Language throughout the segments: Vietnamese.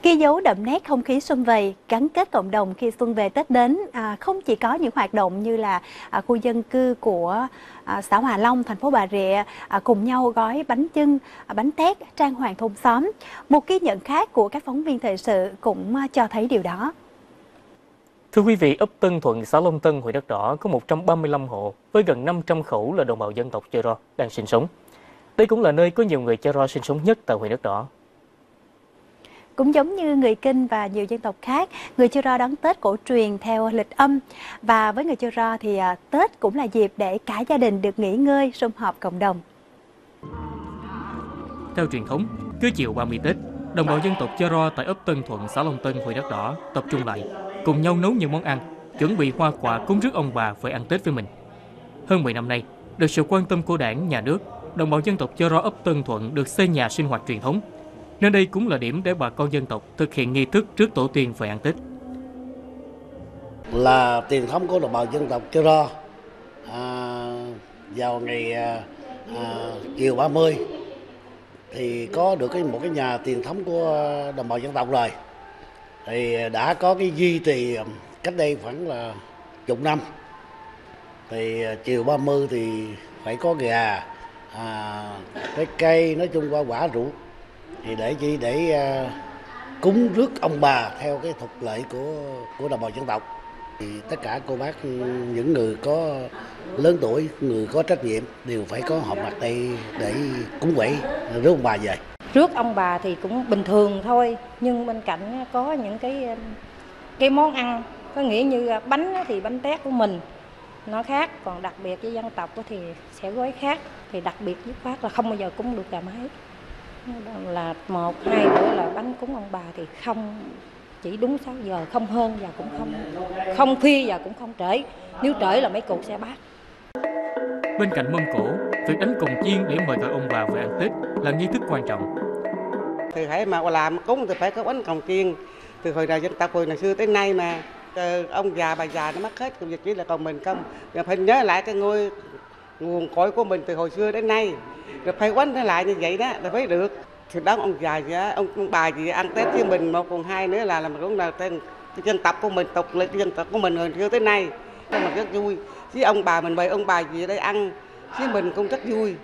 Ghi dấu đậm nét không khí sum vầy, gắn kết cộng đồng khi xuân về Tết đến, không chỉ có những hoạt động như là khu dân cư của xã Hòa Long, thành phố Bà Rịa cùng nhau gói bánh chưng, bánh tét, trang hoàng thôn xóm. Một ghi nhận khác của các phóng viên thời sự cũng cho thấy điều đó. Thưa quý vị, ấp Tân Thuận, xã Long Tân, huyện Đất Đỏ có 135 hộ với gần 500 khẩu là đồng bào dân tộc Chơ-ro đang sinh sống. Đây cũng là nơi có nhiều người Chơ-ro sinh sống nhất tại huyện Đất Đỏ. Cũng giống như người Kinh và nhiều dân tộc khác, người Chơ-ro đón Tết cổ truyền theo lịch âm. Và với người Chơ-ro thì Tết cũng là dịp để cả gia đình được nghỉ ngơi, sum họp cộng đồng. Theo truyền thống, cứ chiều 30 Tết, đồng bào dân tộc Chơ-ro tại ấp Tân Thuận, xã Long Tân, huyện Đất Đỏ tập trung lại, cùng nhau nấu những món ăn, chuẩn bị hoa quả cúng rước ông bà về ăn Tết với mình. Hơn 10 năm nay, được sự quan tâm của Đảng, Nhà nước, đồng bào dân tộc Chơ-ro ấp Tân Thuận được xây nhà sinh hoạt truyền thống, nên đây cũng là điểm để bà con dân tộc thực hiện nghi thức trước tổ tiên về ăn Tết. Là truyền thống của đồng bào dân tộc Chơ-ro, vào ngày chiều 30 thì có được một cái nhà truyền thống của đồng bào dân tộc rồi, thì đã có cái duy trì cách đây khoảng là chục năm. Thì chiều 30 thì phải có gà, cái cây, nói chung qua quả rượu, thì để cúng rước ông bà theo cái tục lệ của đồng bào dân tộc. Thì tất cả cô bác, những người có lớn tuổi, người có trách nhiệm đều phải có họp mặt đây để cúng quậy rước ông bà về. Rước ông bà thì cũng bình thường thôi, nhưng bên cạnh có những cái món ăn, có nghĩa như bánh thì bánh tét của mình nó khác, còn đặc biệt với dân tộc thì sẽ gói khác. Thì đặc biệt dứt khoát là không bao giờ cúng được gà mái. Là 1, 2 bữa là bánh cúng ông bà thì không chỉ đúng 6 giờ, không hơn và cũng không khuya và cũng không trễ. Nếu trễ là mấy cụ sẽ bắt. Bên cạnh mâm cỗ, việc đánh cồng chiên để mời gọi ông bà về ăn Tết là nghi thức quan trọng. Thì hãy mà làm cúng thì phải có bánh cồng chiên. Từ hồi nào dân tộc hồi nào xưa tới nay mà ông già bà già nó mất hết, việc chỉ là còn mình không. Rồi phải nhớ lại cái nguồn cội của mình từ hồi xưa đến nay. Rồi phải quánh nó lại như vậy đó là phải được. Thì đó ông già gì á, ông bà gì ăn Tết với mình, một còn hai nữa là mình cũng là dân tộc của mình, tục lệ dân tộc của mình hồi xưa tới nay. Mà rất vui. Chứ ông bà mình mời ông bà gì ở đây ăn, chứ mình cũng rất vui.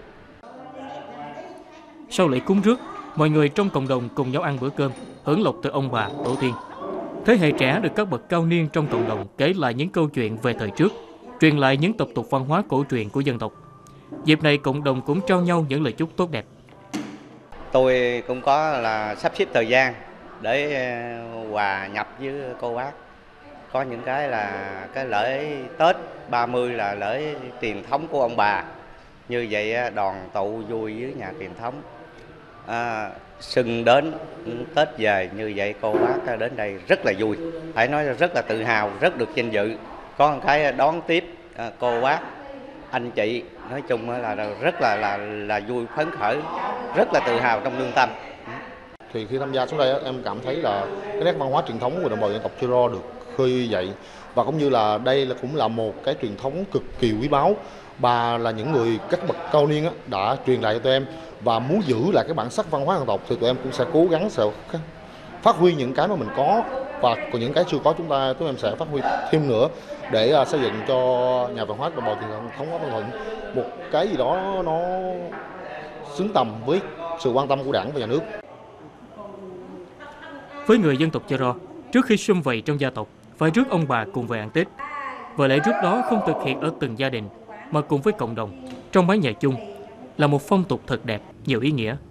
Sau lễ cúng rước, mọi người trong cộng đồng cùng nhau ăn bữa cơm, hưởng lộc từ ông bà, tổ tiên. Thế hệ trẻ được các bậc cao niên trong cộng đồng kể lại những câu chuyện về thời trước, truyền lại những tập tục văn hóa cổ truyền của dân tộc. Dịp này cộng đồng cũng trao nhau những lời chúc tốt đẹp. Tôi cũng có là sắp xếp thời gian để hòa nhập với cô bác. Có những cái là cái lễ Tết 30 là lễ truyền thống của ông bà. Như vậy đoàn tụ vui với nhà truyền thống. Xuân đến Tết về như vậy cô bác đến đây rất là vui. Phải nói rất là tự hào, rất được vinh dự. Có một cái đón tiếp cô bác, anh chị, nói chung là rất là vui, phấn khởi, rất là tự hào trong lương tâm. Thì khi tham gia xuống đây em cảm thấy là cái nét văn hóa truyền thống của đồng bào dân tộc Chơ-ro được khơi dậy, và cũng như là đây cũng là một cái truyền thống cực kỳ quý báu. Bà là những người các bậc cao niên đã truyền lại cho tụi em, và muốn giữ lại cái bản sắc văn hóa dân tộc thì tụi em cũng sẽ cố gắng phát huy những cái mà mình có, và còn những cái chưa có tụi em sẽ phát huy thêm nữa để xây dựng cho nhà văn hóa đồng bào truyền thống Ấp Tân Thuận một cái gì đó nó xứng tầm với sự quan tâm của Đảng và Nhà nước. Với người dân tộc Chơ-ro, trước khi sum vầy trong gia tộc, phải rước ông bà cùng về ăn Tết. Và lễ rước đó không thực hiện ở từng gia đình, mà cùng với cộng đồng, trong mái nhà chung, là một phong tục thật đẹp, nhiều ý nghĩa.